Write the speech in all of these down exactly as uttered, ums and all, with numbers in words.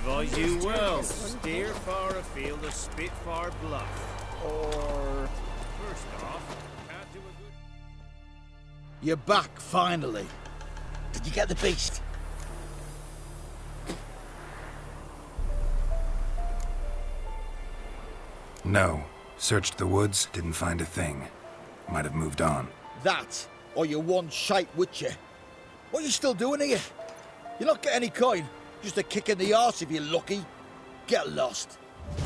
advise you well. Steer far afield of Spitfire Bluff. Or... First off, can't do a good... You're back, finally. Did you get the beast? No. Searched the woods, didn't find a thing. Might have moved on. That, or you one shite witcher. What are you still doing here? You're not getting any coin. Just a kick in the arse if you're lucky. Get lost.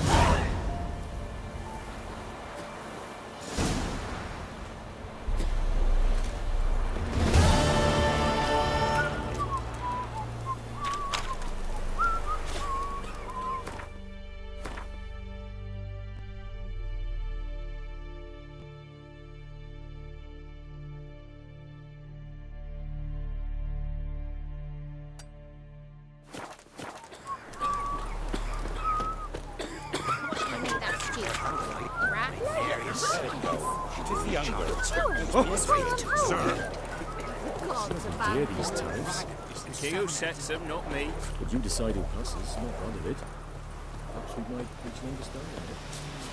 Dear these times. It's the king who sets them, not me. But you decide who passes, not part of it. Perhaps we might reach an understanding.